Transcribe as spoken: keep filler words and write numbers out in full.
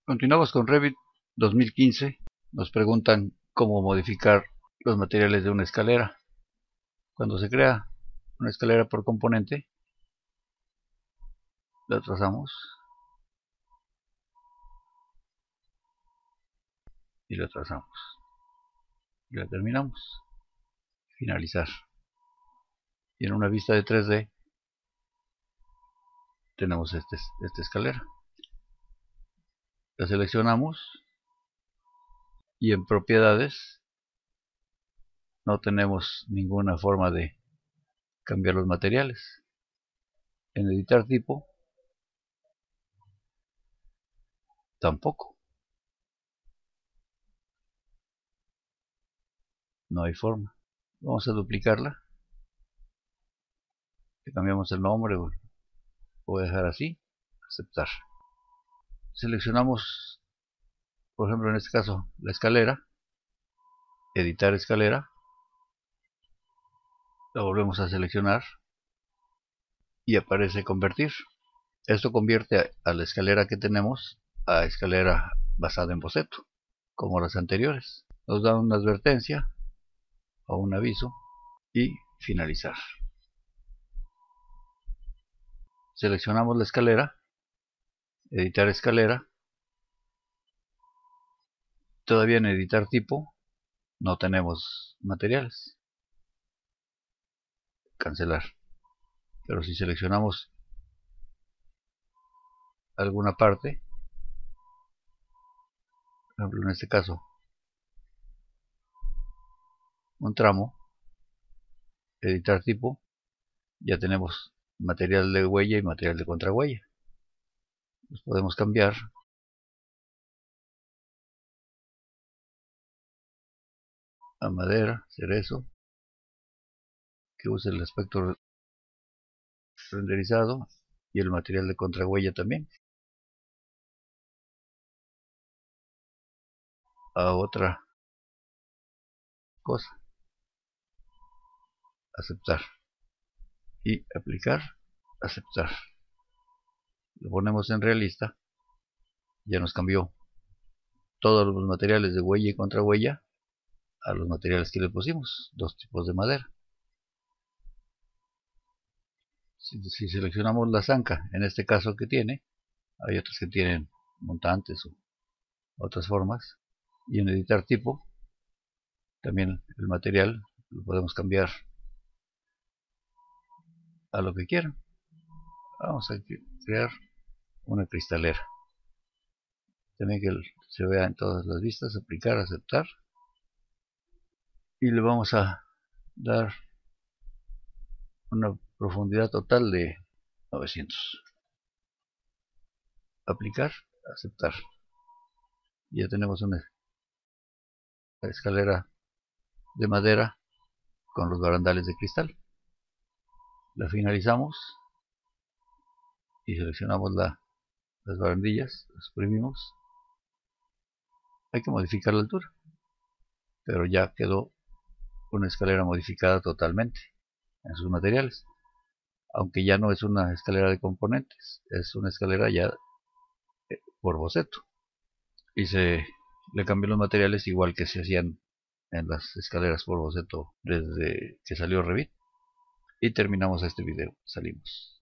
Continuamos con Revit dos mil quince. Nos preguntan cómo modificar los materiales de una escalera. Cuando se crea una escalera por componente, la trazamos y la trazamos y la terminamos. Finalizar. Y en una vista de tres D tenemos este, esta escalera. La seleccionamos y en propiedades no tenemos ninguna forma de cambiar los materiales. En editar tipo tampoco. No hay forma. Vamos a duplicarla. Le cambiamos el nombre. Voy a dejar así. Aceptar. Seleccionamos, por ejemplo en este caso, la escalera. Editar escalera. La volvemos a seleccionar. Y aparece convertir. Esto convierte a, a la escalera que tenemos a escalera basada en boceto, como las anteriores. Nos da una advertencia o un aviso y finalizar. Seleccionamos la escalera, editar escalera. Todavía en editar tipo no tenemos materiales. Cancelar. Pero si seleccionamos alguna parte, por ejemplo en este caso un tramo, editar tipo, ya tenemos material de huella y material de contrahuella. Los podemos cambiar a madera, cerezo, que use el aspecto renderizado, y el material de contrahuella también. A otra cosa. Aceptar. Y aplicar. Aceptar. Lo ponemos en realista. Ya nos cambió todos los materiales de huella y contrahuella a los materiales que le pusimos. Dos tipos de madera. Si, si seleccionamos la zanca, en este caso que tiene, hay otras que tienen montantes o otras formas. Y en editar tipo, también el material lo podemos cambiar a lo que quieran. Vamos a crear una cristalera. También que se vea en todas las vistas. Aplicar, aceptar. Y le vamos a dar una profundidad total de novecientos. Aplicar, aceptar. Ya tenemos una escalera de madera con los barandales de cristal. La finalizamos y seleccionamos la, las barandillas, las exprimimos. Hay que modificar la altura, pero ya quedó una escalera modificada totalmente en sus materiales, aunque ya no es una escalera de componentes, es una escalera ya por boceto, y se le cambió los materiales igual que se hacían en las escaleras por boceto desde que salió Revit. Y terminamos este video. Salimos.